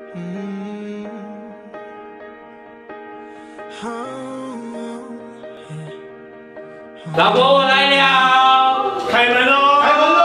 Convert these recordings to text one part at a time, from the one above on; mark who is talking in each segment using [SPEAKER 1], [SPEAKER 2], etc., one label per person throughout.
[SPEAKER 1] 老婆，我来了，开门喽！开门喽！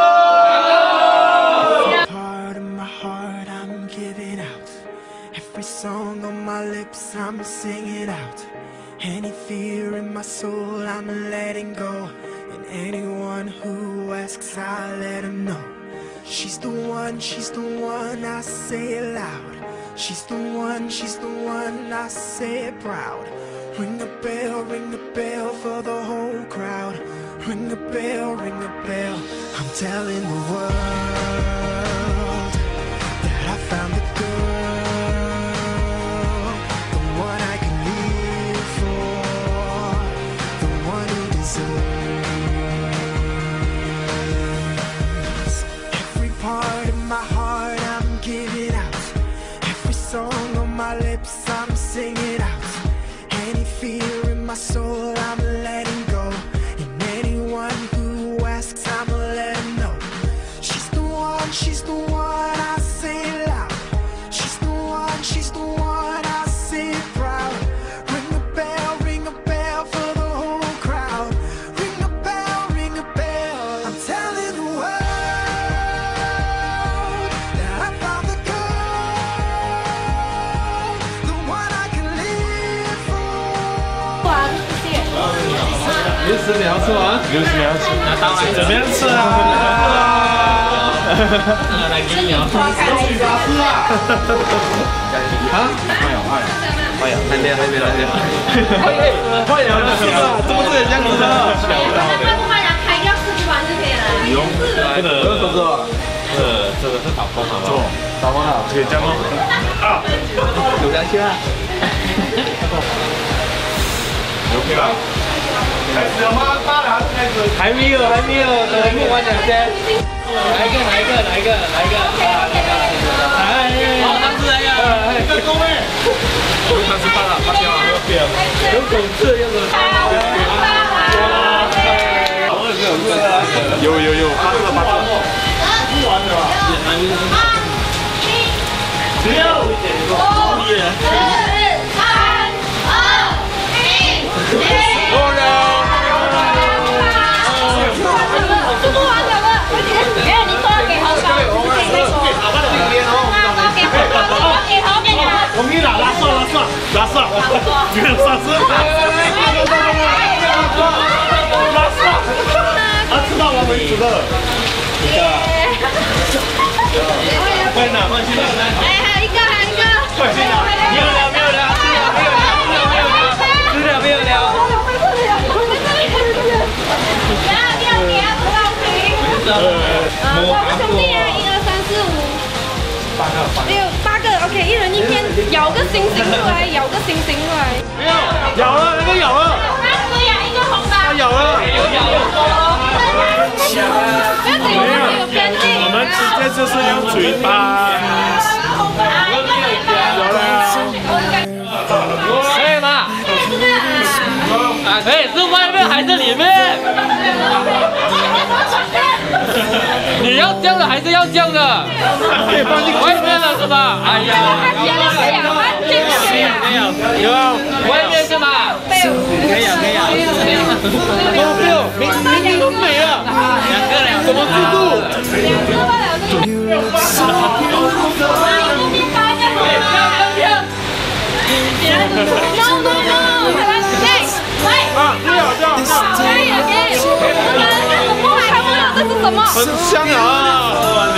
[SPEAKER 2] Part of my heart I'm giving out. Every song on my lips I'm singing out. Any fear in my soul I'm letting go. And anyone who asks I let them know. She's the one I say it loud. She's the one I say it proud. Ring the bell for the whole crowd. Ring the bell, I'm telling the world that I found the girl, the one I can live for, the one who deserves. Every part of my heart I'm giving out. Every song on my lips I'm singing out. Any fear in my soul I'm letting go. And anyone who asks I'ma let them know. She's the one I say it loud. She's the one I say it proud. Ring a bell for the whole crowd. Ring a bell, I'm telling the world that I found the girl, the one I can live for.
[SPEAKER 1] 60秒吃完，60秒吃，那当然怎么样吃啊？来给你啊！啊？快呀！还没来电。快呀！是啊，怎么这个样子的？
[SPEAKER 3] 开掉4支完就可以了。
[SPEAKER 1] 不用，不能说是吧？这个是打风好不好？打风了，可以这样吗？啊！有良心啊！OK 吧？ 开始了吗？大了开始。还没有，等木完两先。来一个。好，他是来呀。这各位。他是八了，八掉了。有狗吃，有狗吃。有，八个。不完了吧？6、5、4、3、2、1。够了。 不完了，没有你说要给红包，我们拉算，你看上次，他知道我们煮的，快拿，放心了，哎，还有一个，快去拿，没有聊，资料没有聊。 我兄弟啊，1、2、3、4、5、6、8个 ，OK， 一人一边，咬个星星出来，没有，咬了，那个咬了。他只咬一个红包。他咬了，不要有偏见。我们直接就是用嘴巴。可以吗？哎，是外面还是里面？你要这样的还是要这样的？外面了是吧？哎呀，有外面是吗？可以啊，都没有，明明都没了，什么制度？很香啊！完了，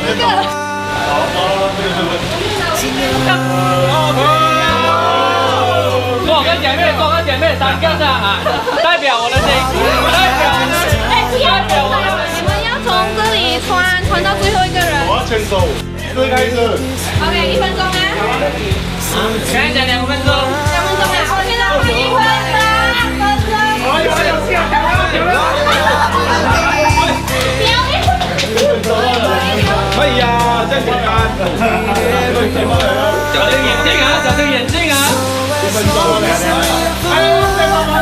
[SPEAKER 1] 多少个姐妹，3个是啊，代表我的心，代表我的。你们要从这里穿到最后一个人。我要牵手，最开始。OK，1分钟啊。刚才讲2分钟。2分钟啊，我现在换1分钟。哎呀，这简单。小心眼镜啊！1分钟了。哎呦，被帮忙了！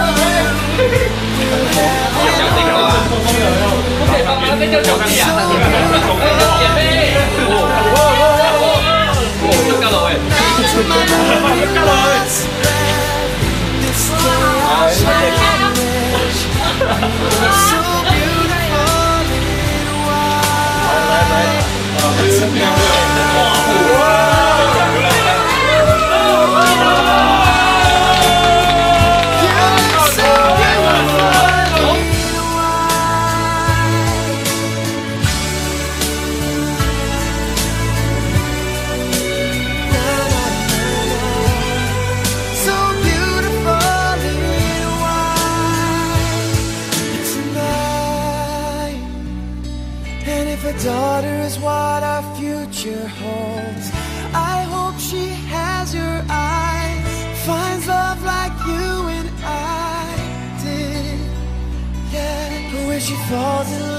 [SPEAKER 1] 小心啊！不可以帮忙，那叫小心啊！姐妹。这个了喂。
[SPEAKER 2] falls in